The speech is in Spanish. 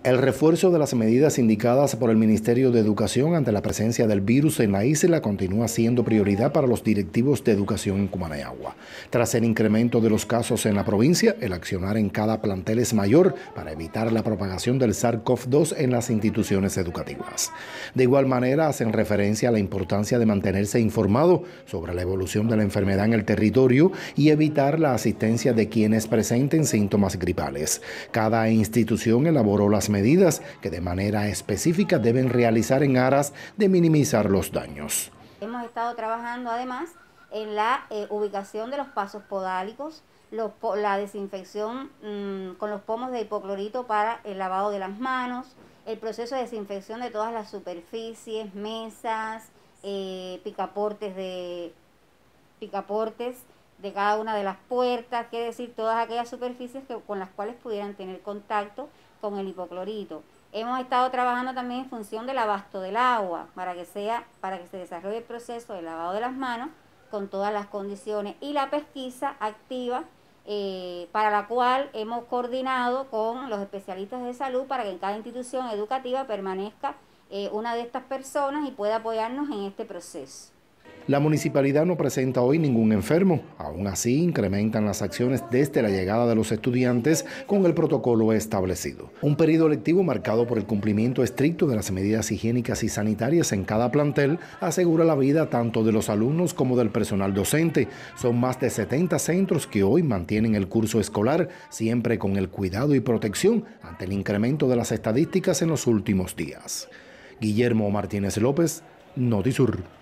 El refuerzo de las medidas indicadas por el Ministerio de Educación ante la presencia del virus en la isla continúa siendo prioridad para los directivos de educación en Cumaná. Tras el incremento de los casos en la provincia, el accionar en cada plantel es mayor para evitar la propagación del SARS-CoV-2 en las instituciones educativas. De igual manera, hacen referencia a la importancia de mantenerse informado sobre la evolución de la enfermedad en el territorio y evitar la asistencia de quienes presenten síntomas gripales. Cada institución elaboró las medidas que de manera específica deben realizar en aras de minimizar los daños. Hemos estado trabajando además en la ubicación de los pasos podálicos, la desinfección con los pomos de hipoclorito para el lavado de las manos, el proceso de desinfección de todas las superficies, mesas, picaportes de cada una de las puertas, quiere decir todas aquellas superficies con las cuales pudieran tener contacto con el hipoclorito. Hemos estado trabajando también en función del abasto del agua, para que se desarrolle el proceso de lavado de las manos con todas las condiciones, y la pesquisa activa, para la cual hemos coordinado con los especialistas de salud para que en cada institución educativa permanezca una de estas personas y pueda apoyarnos en este proceso. La municipalidad no presenta hoy ningún enfermo. Aún así, incrementan las acciones desde la llegada de los estudiantes con el protocolo establecido. Un periodo lectivo marcado por el cumplimiento estricto de las medidas higiénicas y sanitarias en cada plantel asegura la vida tanto de los alumnos como del personal docente. Son más de 70 centros que hoy mantienen el curso escolar, siempre con el cuidado y protección ante el incremento de las estadísticas en los últimos días. Guillermo Martínez López, Notisur.